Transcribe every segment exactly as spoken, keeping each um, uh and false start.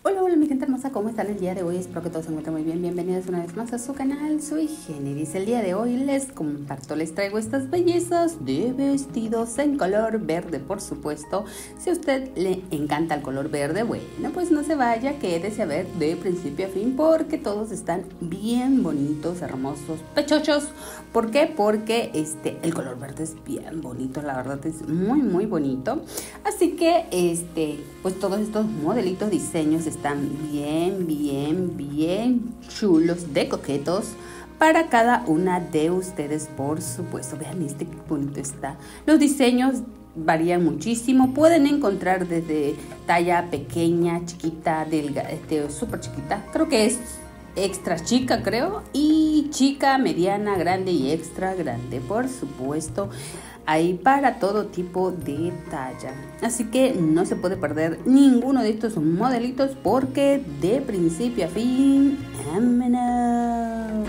Hola, hola mi gente hermosa, ¿cómo están el día de hoy? Espero que todos se encuentren muy bien. Bienvenidos una vez más a su canal, soy Generis. El día de hoy les comparto, les traigo estas bellezas de vestidos en color verde, por supuesto. Si a usted le encanta el color verde, bueno, pues no se vaya, quédese a ver de principio a fin porque todos están bien bonitos, hermosos, pechochos. ¿Por qué? Porque este, el color verde es bien bonito, la verdad es muy muy bonito. Así que este, pues todos estos modelitos, diseños están bien, bien, bien chulos, de coquetos para cada una de ustedes, por supuesto. Vean este que bonito está. Los diseños varían muchísimo. Pueden encontrar desde talla pequeña, chiquita, delgada, este, súper chiquita. Creo que es extra chica, creo, y chica, mediana, grande y extra grande, por supuesto. Hay para todo tipo de talla, así que no se puede perder ninguno de estos modelitos porque de principio a fin, ¡vámonos!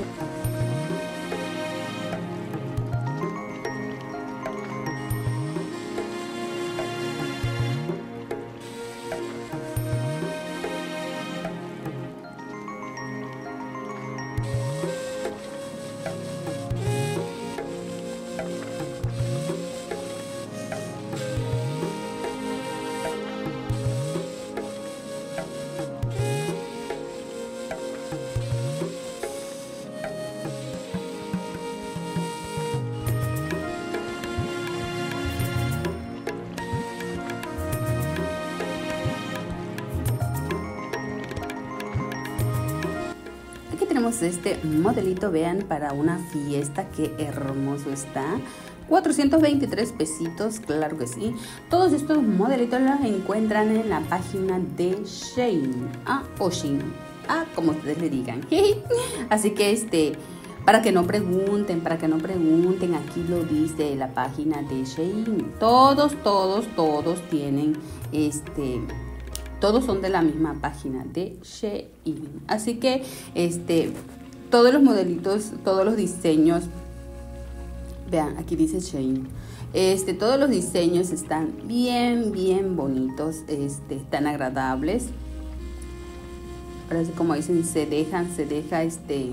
Aquí tenemos este modelito, vean, para una fiesta, qué hermoso está. cuatrocientos veintitrés pesitos, claro que sí. Todos estos modelitos los encuentran en la página de Shein, ah, o Shein, ah, como ustedes le digan. Así que este, para que no pregunten, para que no pregunten, aquí lo dice la página de Shein. Todos, todos, todos tienen este... Todos son de la misma página de Shein. Así que este, todos los modelitos, todos los diseños, vean, aquí dice Shein. Este, todos los diseños están bien, bien bonitos, este, están agradables. Ahora sí, como dicen, se dejan, se deja, este,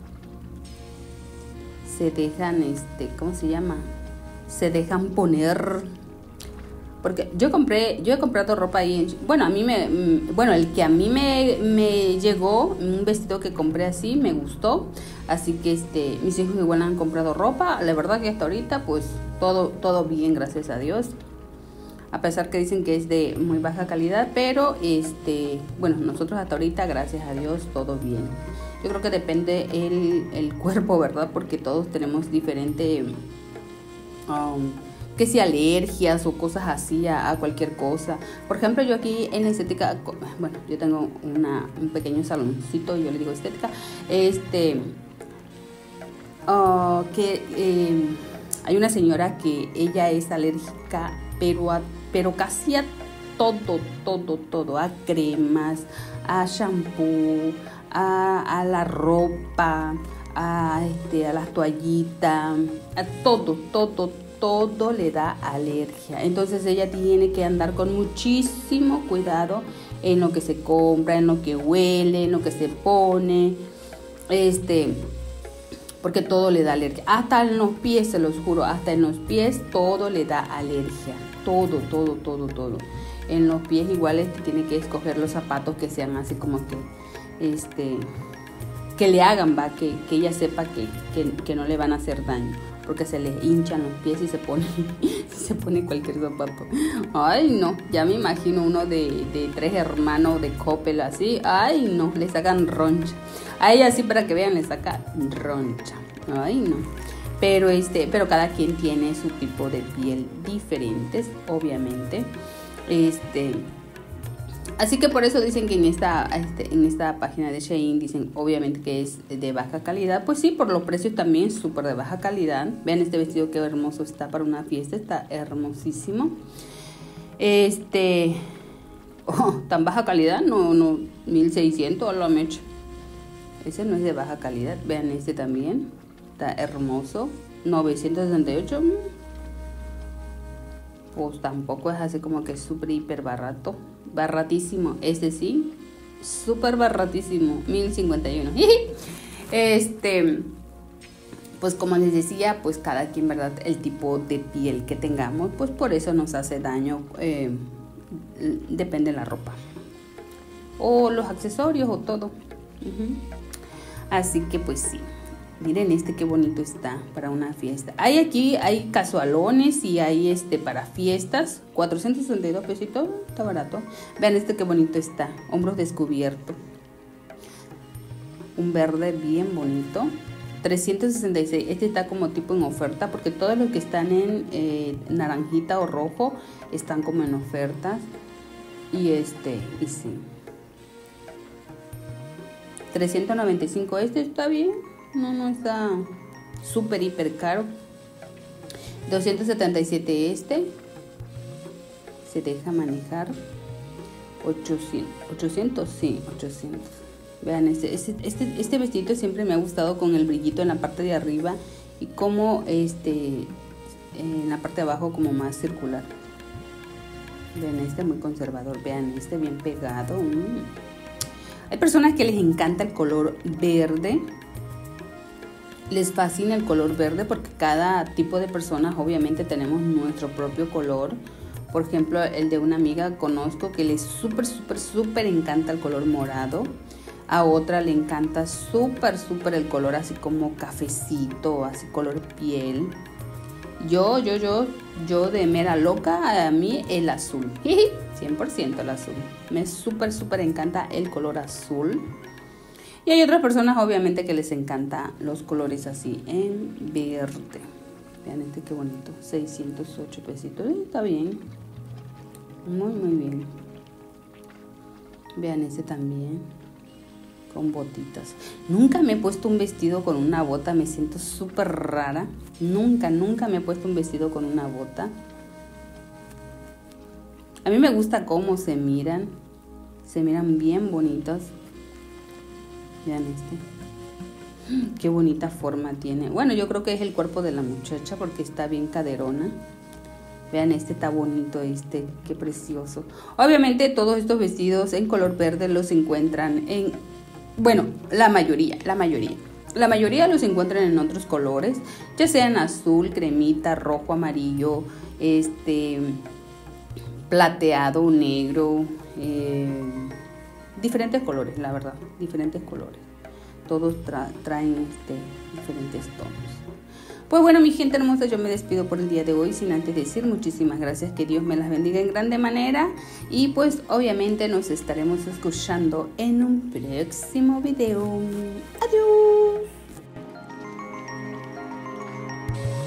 se dejan, este, ¿cómo se llama? Se dejan poner. Porque yo compré, yo he comprado ropa ahí, en, bueno, a mí me, bueno, el que a mí me, me llegó, un vestido que compré así, me gustó, así que este, mis hijos igual han comprado ropa, la verdad que hasta ahorita, pues, todo, todo bien, gracias a Dios, a pesar que dicen que es de muy baja calidad, pero este, bueno, nosotros hasta ahorita, gracias a Dios, todo bien. Yo creo que depende el, el cuerpo, ¿verdad? Porque todos tenemos diferente... Um, que si alergias o cosas así a, a cualquier cosa. Por ejemplo, yo aquí en la estética, bueno, yo tengo una, un pequeño saloncito, yo le digo estética, este, uh, que eh, hay una señora que ella es alérgica, pero, a, pero casi a todo, todo, todo, a cremas, a shampoo, a, a la ropa, a, este, a las toallitas, a todo, todo, todo le da alergia. Entonces ella tiene que andar con muchísimo cuidado en lo que se compra, en lo que huele, en lo que se pone, este, porque todo le da alergia. Hasta en los pies, se los juro, hasta en los pies todo le da alergia. Todo, todo, todo, todo. En los pies igual este, tiene que escoger los zapatos que sean así como que, este, que le hagan, va, que, que ella sepa que, que, que no le van a hacer daño. Porque se le hinchan los pies y se pone, se pone cualquier zapato. Ay, no, ya me imagino uno de, de tres hermanos de Coppel así. Ay, no, le sacan roncha. A ella sí, para que vean, le saca roncha. Ay, no. Pero, este, pero cada quien tiene su tipo de piel diferentes, obviamente. Este... Así que por eso dicen que en esta, este, en esta página de Shein dicen obviamente que es de baja calidad. Pues sí, por los precios también súper de baja calidad. Vean este vestido qué hermoso está para una fiesta, está hermosísimo. Este, oh, tan baja calidad, no, no, mil seiscientos a la mecha. Ese no es de baja calidad. Vean este también, está hermoso, novecientos sesenta y ocho. Pues tampoco es así como que súper hiper barato, baratísimo. Este sí, súper baratísimo, mil cincuenta y uno. Este, pues como les decía, pues cada quien, ¿verdad? El tipo de piel que tengamos, pues por eso nos hace daño, eh, depende de la ropa. O los accesorios o todo. Uh-huh. Así que pues sí. Miren este qué bonito está para una fiesta. Hay aquí, hay casualones y hay este para fiestas. cuatrocientos sesenta y dos pesitos, está barato. Vean este qué bonito está. Hombros descubiertos. Un verde bien bonito. trescientos sesenta y seis. Este está como tipo en oferta porque todos los que están en eh, naranjita o rojo están como en ofertas. Y este, y sí. trescientos noventa y cinco. Este está bien. No, no está súper, hiper caro. doscientos setenta y siete este. Se deja manejar. ochocientos. ochocientos, sí, ochocientos. Vean, este, este, este, este vestido siempre me ha gustado con el brillito en la parte de arriba. Y como este, en la parte de abajo como más circular. Vean, este muy conservador. Vean, este bien pegado. Mm. Hay personas que les encanta el color verde. Les fascina el color verde porque cada tipo de personas obviamente tenemos nuestro propio color. Por ejemplo, el de una amiga conozco que le súper, súper, súper encanta el color morado. A otra le encanta súper, súper el color así como cafecito, así color piel. Yo, yo, yo, yo de mera loca, a mí el azul. cien por ciento el azul. Me súper, súper encanta el color azul. Y hay otras personas obviamente que les encanta los colores así en verde. Vean este qué bonito, seiscientos ocho pesitos, eh, está bien, muy muy bien. Vean este también, con botitas. Nunca me he puesto un vestido con una bota, me siento súper rara. Nunca, nunca me he puesto un vestido con una bota. A mí me gusta cómo se miran, se miran bien bonitos. Vean este. Qué bonita forma tiene. Bueno, yo creo que es el cuerpo de la muchacha porque está bien caderona. Vean este, está bonito este. Qué precioso. Obviamente todos estos vestidos en color verde los encuentran en... Bueno, la mayoría, la mayoría. La mayoría los encuentran en otros colores. Ya sean azul, cremita, rojo, amarillo, este... plateado, negro... Eh, diferentes colores, la verdad, diferentes colores. Todos tra traen este, diferentes tonos. Pues bueno, mi gente hermosa, yo me despido por el día de hoy sin antes decir muchísimas gracias, que Dios me las bendiga en grande manera. Y pues obviamente nos estaremos escuchando en un próximo video. Adiós.